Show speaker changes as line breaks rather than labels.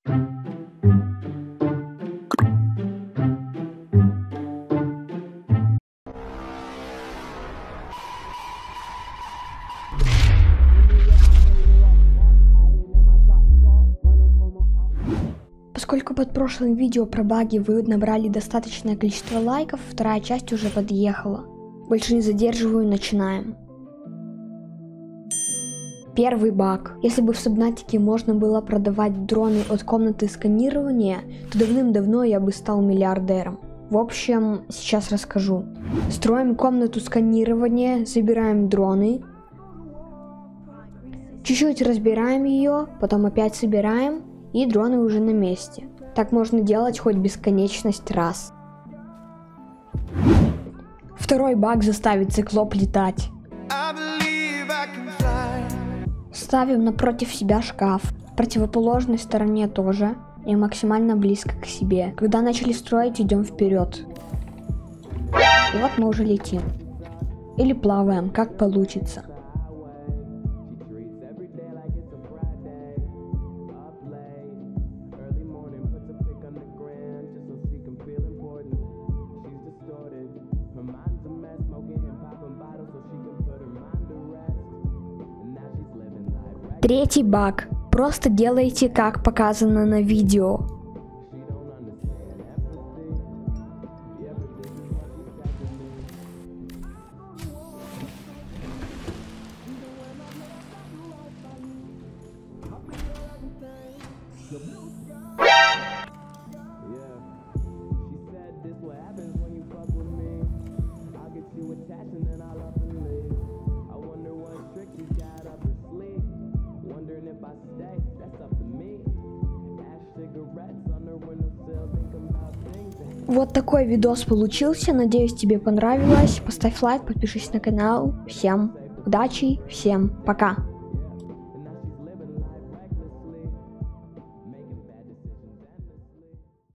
Поскольку под прошлым видео про баги вы набрали достаточное количество лайков, вторая часть уже подъехала. Больше не задерживаю, начинаем. Первый баг. Если бы в Сабнатике можно было продавать дроны от комнаты сканирования, то давным-давно я бы стал миллиардером. В общем, сейчас расскажу. Строим комнату сканирования, забираем дроны. Чуть-чуть разбираем ее, потом опять собираем, и дроны уже на месте. Так можно делать хоть бесконечность раз. Второй баг заставит циклоп летать. Ставим напротив себя шкаф. В противоположной стороне тоже. И максимально близко к себе. Когда начали строить, идем вперед. И вот мы уже летим. Или плаваем, как получится. Третий баг. Просто делайте, как показано на видео. Вот такой видос получился, надеюсь, тебе понравилось. Поставь лайк, подпишись на канал. Всем удачи, всем пока.